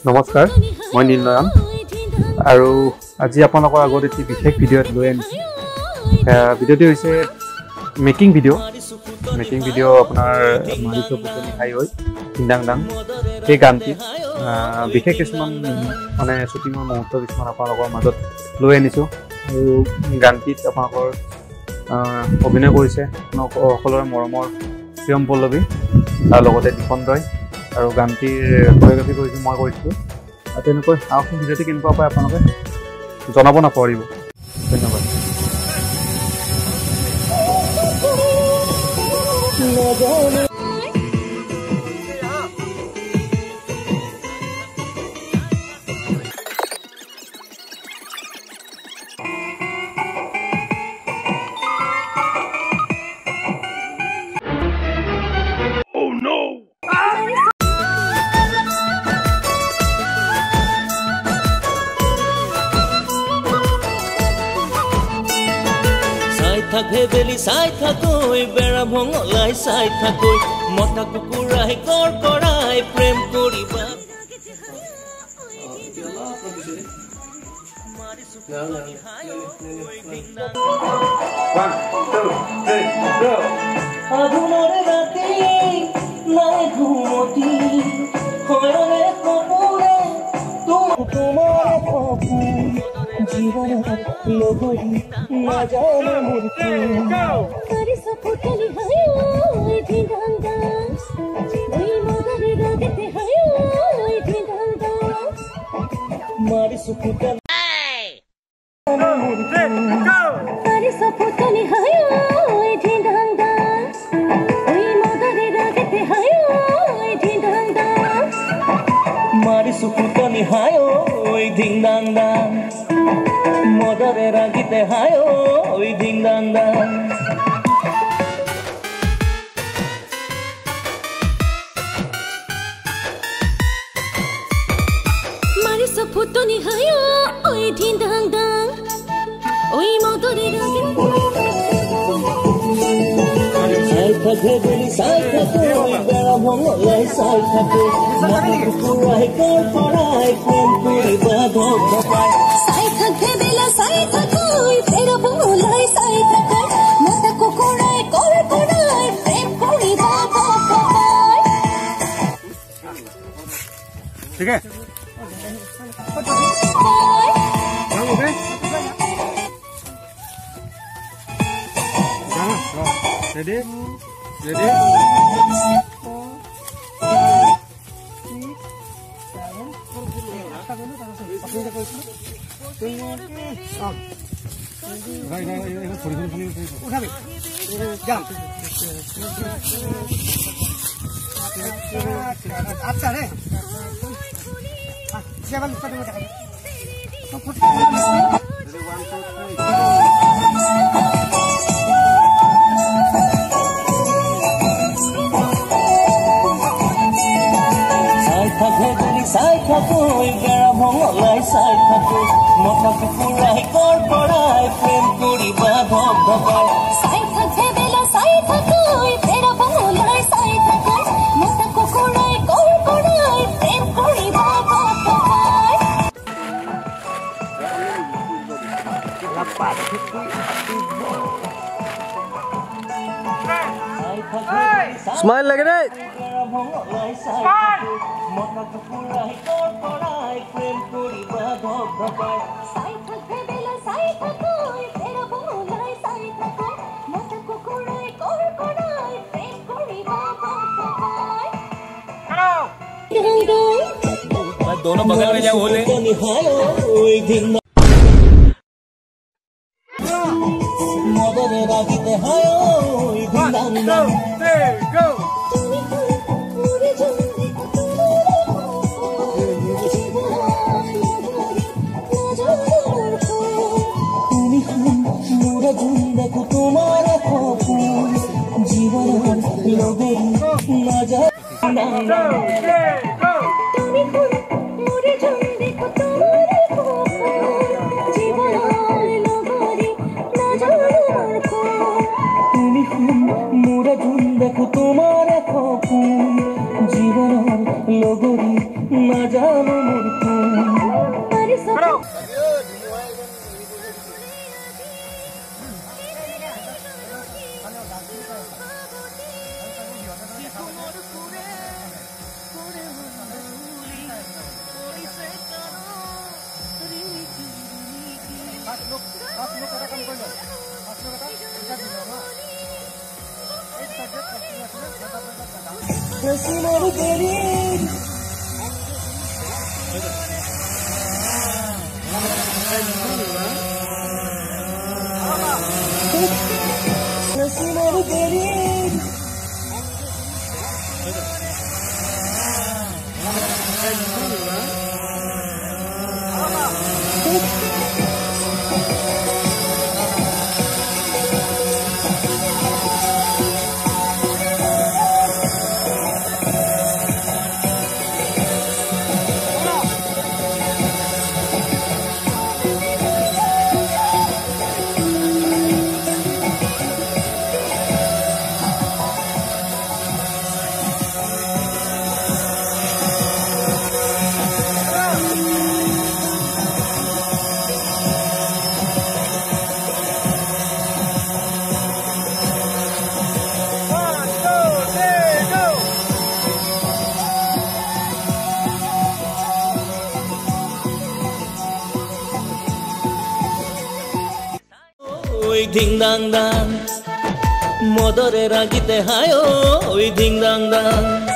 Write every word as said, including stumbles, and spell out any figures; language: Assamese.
নমস্কাৰ মই নীলনয়ন আৰু আজি আপোনালোকৰ আগত এটি বিশেষ ভিডিঅ' লৈ আনিছোঁ ভিডিঅ'টি হৈছে মেকিং ভিডিঅ' মেকিং ভিডিঅ' আপোনাৰ মাৰিছো পুতনি খাই হৈ ডিংডাং ডাং এই গানটি বিশেষ কিছুমান মানে শ্বুটিঙৰ মুহূৰ্ত কিছুমান আপোনালোকৰ মাজত লৈ আনিছোঁ আৰু গানটিত আপোনালোকৰ অভিনয় কৰিছে সকলোৰে মৰমৰ প্ৰিয়ম পল্লৱী আৰু লগতে দীপন ৰয় আৰু গানটিৰ কোৰিঅগ্ৰাফি কৰিছোঁ মই কৰিছিলোঁ আৰু তেনেকৈ আৰু ভিডিঅ'টি কেনেকুৱা পায় আপোনালোকে জনাব নাপাহৰিব ধন্যবাদ থাকবে বেলি চাই থাকই বেড়া ভঙলাই চাই থাকই মতা কুকুৰাই কৰ কৰাই প্ৰেম কৰিবা আধুনৰ ৰাতি নাই ঘুমতি হয়ৰে কপুৰে তোমাৰ কপুৰ জীবনত লগৰি নাজানে মোৰ কারি সপুতলি হায় ওই ধিঙ্গা ওই মগরে গাতে হায় ওই ধিঙ্গা মারি সুপুতলি কারি সপুতলি হায় ওই ধিঙ্গা ওই মগরে গাতে হায় ওই ধিঙ্গা মারি সুপুতলি হায় ওই ধিঙ্গা মদরে রাগিতে হায় ওই দিং দাং দাং মারি সপুতনি হায় ওই দিং দাং দাং ওই মদরে রাগিতে সাই থাকে বলি সাই থাকে ওই বেড়া ভঙলাই সাই থাকে মনে কুকুরাই কর পড়াই প্রেম করিবা ধপ ধপায় সাই থাকে বেলা সাই থাকে ওই বেড়া ভঙলাই সাই থাকে মতা কুকুরাই কর পড়াই প্রেম করিবা ধপ ধপায় ঠিক আছে Ready? Ready? আচ্ছা রে সেভেন চাই থাকই বেড়া ভঙলাই চাই থাকই মতা কুকুৰাই কৰ পৰাই প্ৰেম কৰিবা ধপ ধপাই সাই থাকে বেলা সাই থাকে বেড়া ভঙলাই সাই থাকে মতা কুকুরাই কর পড়াই প্রেম করিবা ধপ ধপাই স্মাইল লাগে রে বেড়া ভঙলাই চাই থাকই মতা কুকুৰাই কৰ পৰাই প্ৰেম কৰিবা ধপ ধপাই সাই থাকে বেলা সাই থাকে বেড়া ভঙলাই সাই থাকে মতা কুকুরাই কর পড়াই প্রেম করিবা ধপ ধপাই दोनों बगल में जाओ बोले ওই দিন মদরে রাগিতে হায় ওই দিন দাং go দেখো তোমার জীবন লগরি না যা তুমি মোরে জন দেখো তোমার জীবন লগরি না জানার তুমি মোরা জন দেখো তোমার জীবন লগরি না যা জানো মোৰ নসিমৰ দেৰি নসিমৰ দেৰি ওই ধিং দাং দাং মদরে রাগিতে হায় ওই ধিং দাং দাং